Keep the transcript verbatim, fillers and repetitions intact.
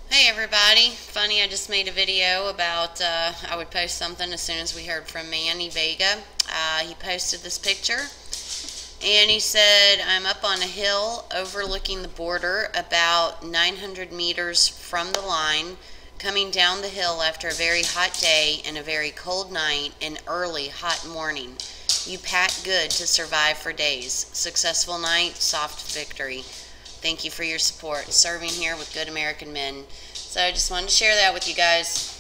Hey everybody, funny I just made a video about uh, I would post something as soon as we heard from Manny Vega. Uh, he posted this picture and he said, I'm up on a hill overlooking the border about nine hundred meters from the line, coming down the hill after a very hot day and a very cold night and early hot morning. You pack good to survive for days. Successful night, soft victory. Thank you for your support. Serving here with good American men. So I just wanted to share that with you guys.